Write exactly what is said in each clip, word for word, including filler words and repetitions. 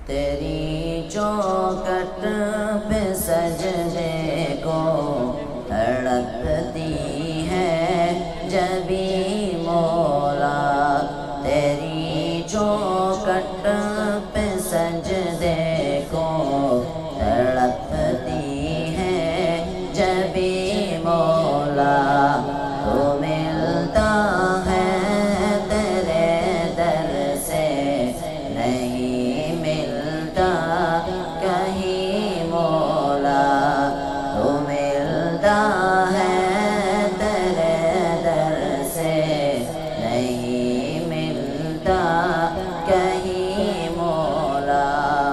تیری چوکھٹ پہ سجدے کو تڑپتی ہے جبیں مولا، تیری چوکھٹ پہ سجدے کو تڑپتی ہے جبیں مولا، تو ملتا ہے تیرے در سے نہیں ملتا کہیں مولا، تو ملتا ہے تیرے در سے نہیں ملتا کہیں مولا،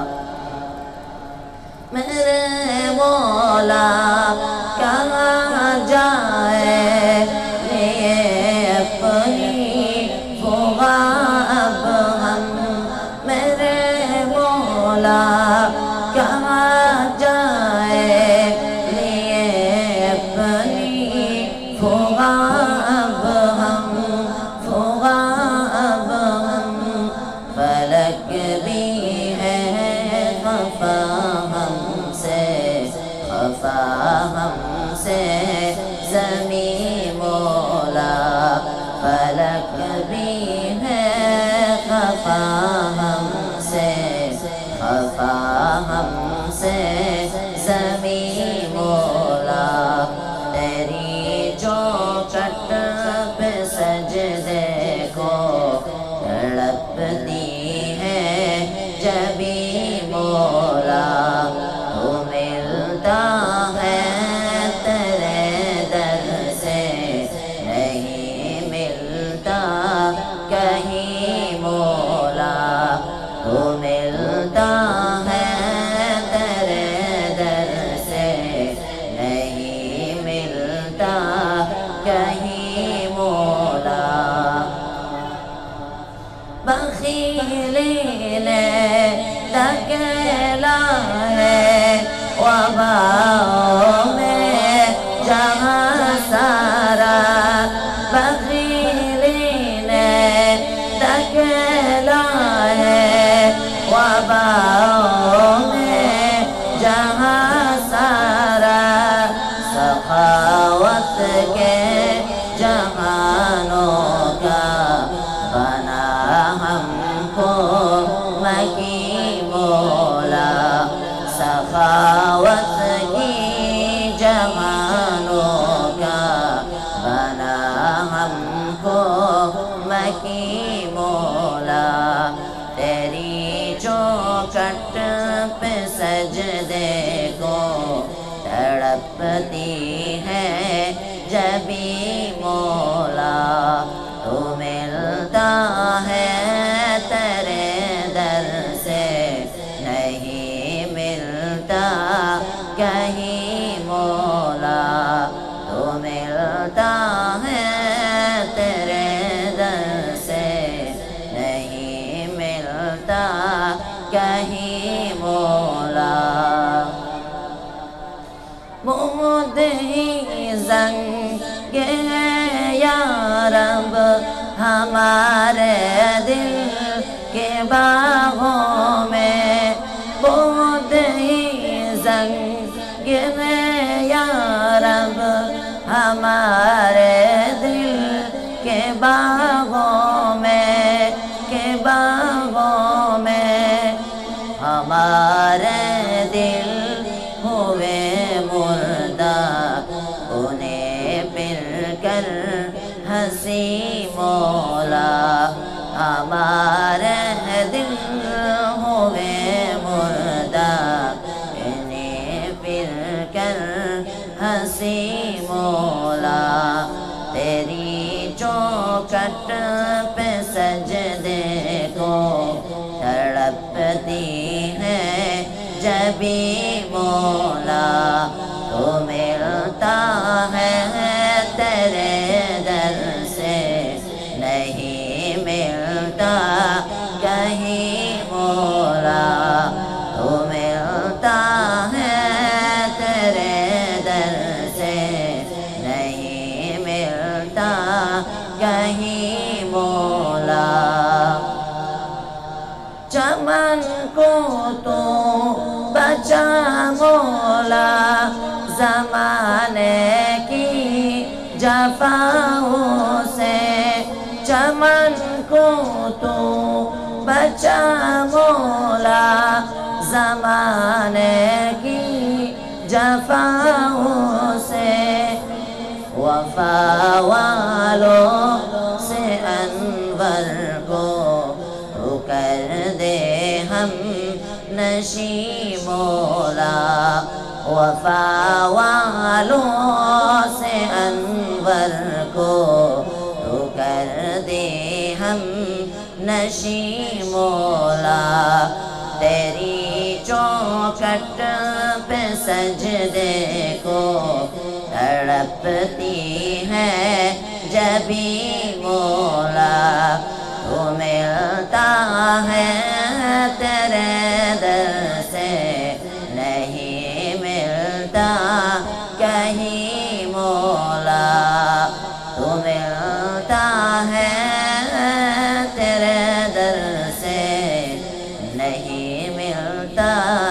میرے مولا کہاں جائے لیے اپنی فغا اب ہم، میرے مولا کہاں جائے لیے اپنی فغا اب ہم، فغا اب ہم، فلک بھی ہے خفا ہم سے، خفا ہم سے زمیں مولا، فلک بھی ہے خفا ہم سے، خفا ہم سے زمیں مولا، تیری چوکھٹ پہ سجدے کو تڑپتی ہے جبیں مولا، تو ملتا ہے تیرے در سے نہیں ملتا کہیں مولا، تو ملتا ہے تیرے در سے نہیں ملتا کہیں مولا، بخیلی نے دھکیلا ہے وباؤں میں جہاں سارا، بخیلی نے دھکیلا ہے وباؤں میں جہاں سارا، سخاوت کے جہانوں کا بنا ہم کو مکی مولا، سخاوت کی جہانوں کا بنا ہم کو مکی مولا، تیری چوکھٹ پہ سجدے کو تڑپتی ہے جبیں مولا، تو ملتا ہے تیرے در سے نہیں ملتا کہیں مولا، تو ملتا ہے تیرے در سے نہیں ملتا کہیں مولا، بود ہی زنگ ہے یا رب ہمارے دل کے باغوں میں، بود ہی زنگ ہے یا رب ہمارے دل کے باغوں میں، کے باغوں میں، ہمارے دل ہوئے مردہ انہیں پھر کر ہنسی مولا، ہمارے دل ہوئے مردہ انہیں پھر کر ہنسی مولا، تیری چوکھٹ پہ سجدے کو تڑپتی ہے جبیں مولا، تو ملتا ہے تیرے در سے نہیں ملتا کہیں مولا، تو ملتا ہے تیرے در سے نہیں ملتا کہیں مولا، چمن کو زمانے کی جفاؤں سے چمن کو تو بچا مولا زمانے کی جفاؤں سے وفا والوں سے انور کو تو کر دے ہم نشی مولا وفا والوں سے انور کو تو کر دے ہم نشی مولا تیری چوکھٹ پہ سجدے کو تڑپتی ہے جبیں مولا تو ملتا ہے تیرے در سے نہیں ملتا کہیں مولا تو ملتا ہے تیرے در سے نہیں ملتا